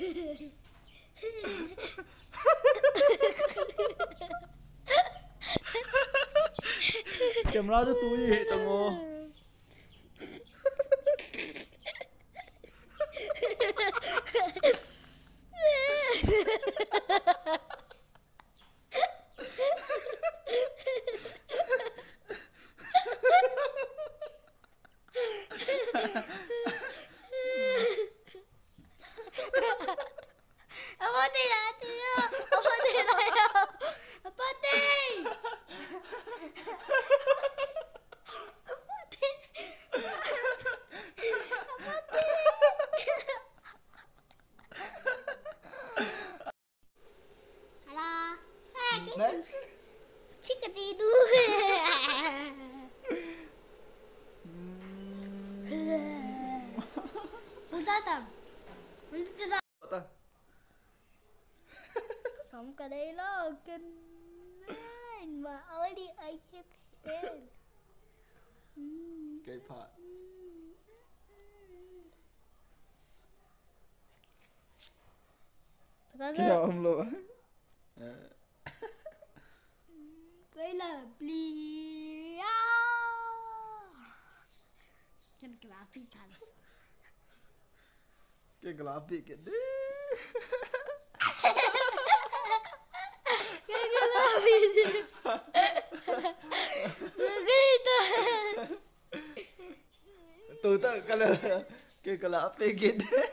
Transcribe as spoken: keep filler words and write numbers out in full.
Camera cho tôi gì tao ngô. Apa tidak tidak? Apa tidak? Apa tidak? Halo. Đấy. Cik tidur. Datang. Datang. Datang. Sống cả đây lo kinh mà ở đi ở chép hen. Cái phải. Cái ông lộ. Đây là blia. Kan grafik kan. Cái grafik cái đấy. Cái grafik. Begitu. Tuh tak kalau cái grafik gitu.